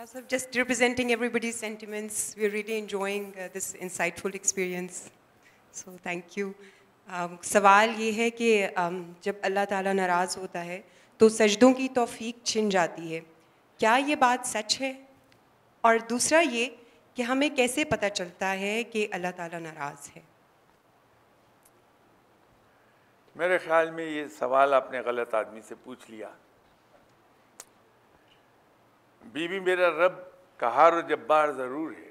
So just representing everybody's sentiments, we're really enjoying this insightful experience. So thank you. سوال یہ ہے کہ جب اللہ تعالیٰ ناراض ہوتا ہے تو سجدوں کی توفیق چھن جاتی ہے، کیا یہ بات سچ ہے؟ اور دوسرا یہ کہ ہمیں کیسے پتہ چلتا ہے کہ اللہ تعالیٰ ناراض ہے؟ میرے خیال میں یہ سوال آپ نے غلط آدمی سے پوچھ لیا. بی بی میرا رب قہار و جبار ضرور ہے،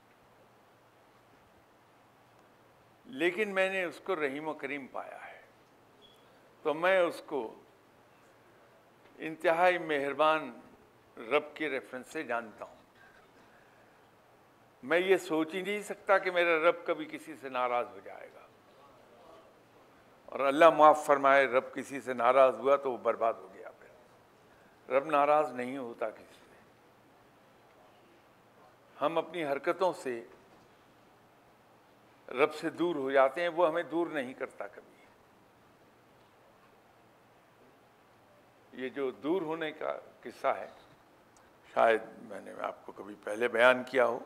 لیکن میں نے اس کو رحیم و کریم پایا ہے، تو میں اس کو انتہائی مہربان رب کے ریفرنس سے جانتا ہوں. میں یہ سوچ ہی نہیں سکتا کہ میرا رب کبھی کسی سے ناراض ہو جائے گا، اور اللہ معاف فرمائے رب کسی سے ناراض ہوا تو وہ برباد ہو گیا. پھر رب ناراض نہیں ہوتا کسی سے. ہم اپنی حرکتوں سے رب سے دور ہو جاتے ہیں، وہ ہمیں دور نہیں کرتا کبھی. یہ جو دور ہونے کا قصہ ہے شاید میں نے آپ کو کبھی پہلے بیان کیا ہو.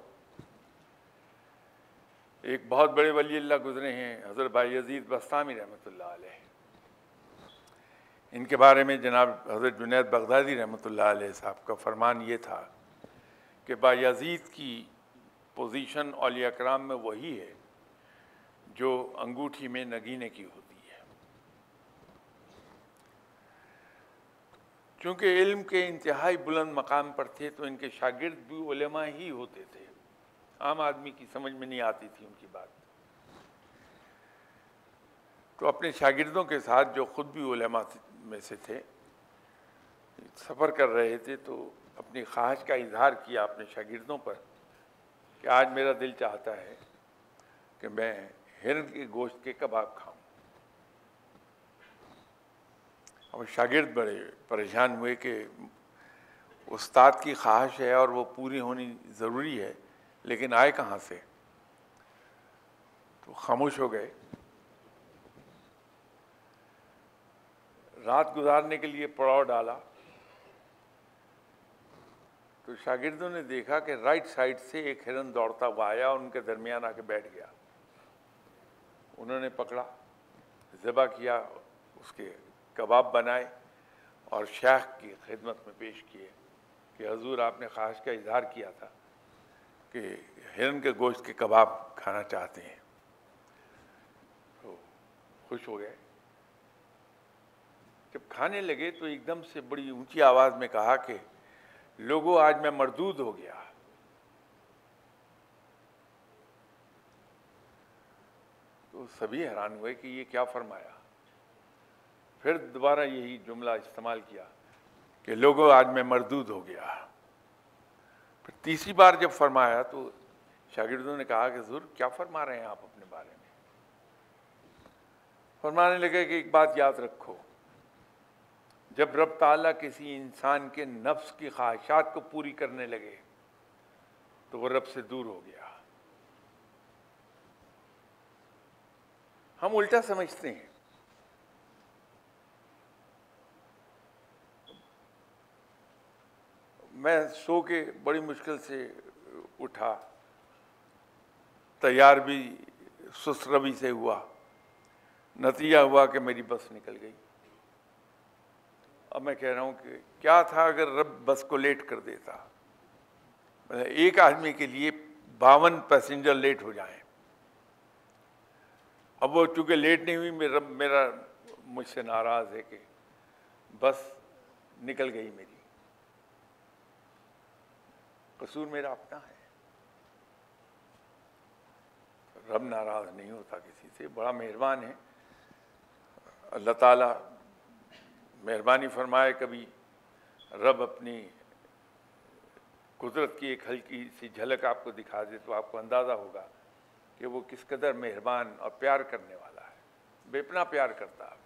ایک بہت بڑے ولی اللہ گزرے ہیں حضرت بایزید بستامی رحمۃ اللہ علیہ. ان کے بارے میں جناب حضرت جنید بغدادی رحمۃ اللہ علیہ صاحب کا فرمان یہ تھا کہ بایزید کی پوزیشن اولیاء کرام میں وہی ہے جو انگوٹھی میں نگینے کی ہوتی ہے. چونکہ علم کے انتہائی بلند مقام پر تھے تو ان کے شاگرد بھی علماء ہی ہوتے تھے. عام آدمی کی سمجھ میں نہیں آتی تھی ان کی بات. تو اپنے شاگردوں کے ساتھ جو خود بھی علماء میں سے تھے سفر کر رہے تھے تو اپنی خواہش کا اظہار کیا اپنے شاگردوں پر کہ آج میرا دل چاہتا ہے کہ میں ہرن کے گوشت کے کباب کھاؤں. اور شاگرد بڑے پریشان ہوئے کہ استاد کی خواہش ہے اور وہ پوری ہونی ضروری ہے، لیکن آئے کہاں سے؟ تو خاموش ہو گئے. رات گزارنے کے لیے پڑاؤ ڈالا تو شاگردوں نے دیکھا کہ رائٹ سائڈ سے ایک ہرن دوڑتا ہوا آیا اور ان کے درمیان آ کے بیٹھ گیا. انہوں نے پکڑا، ذبح کیا، اس کے کباب بنائے اور شیخ کی خدمت میں پیش کیے کہ حضور آپ نے خواہش کا اظہار کیا تھا کہ ہرن کے گوشت کے کباب کھانا چاہتے ہیں. تو خوش ہو گئے. جب کھانے لگے تو ایک دم سے بڑی اونچی آواز میں کہا کہ لوگوں آج میں مردود ہو گیا. تو سبھی حیران ہوئے کہ یہ کیا فرمایا. پھر دوبارہ یہی جملہ استعمال کیا کہ لوگوں آج میں مردود ہو گیا. پھر تیسری بار جب فرمایا تو شاگردوں نے کہا کہ حضور کیا فرما رہے ہیں آپ اپنے بارے میں؟ فرمانے لگے کہ ایک بات یاد رکھو، جب رب تعالیٰ کسی انسان کے نفس کی خواہشات کو پوری کرنے لگے تو وہ رب سے دور ہو گیا. ہم الٹا سمجھتے ہیں. میں سو کے بڑی مشکل سے اٹھا، تیار بھی سست روی سے ہوا، نتیجہ ہوا کہ میری بس نکل گئی. اب میں کہہ رہا ہوں کہ کیا تھا اگر رب بس کو لیٹ کر دیتا. ایک آدمی کے لیے 52 پیسنجر لیٹ ہو جائیں. اب وہ چونکہ لیٹ نہیں ہوئی، میرا مجھ سے ناراض ہے کہ بس نکل گئی میری. قصور میرا اپنا ہے. رب ناراض نہیں ہوتا کسی سے، بڑا مہربان ہے. اللہ تعالیٰ مہربانی فرمائے کبھی رب اپنی قدرت کی ایک ہلکی سی جھلک آپ کو دکھا دے تو آپ کو اندازہ ہوگا کہ وہ کس قدر مہربان اور پیار کرنے والا ہے. بے پناہ پیار کرتا ہے.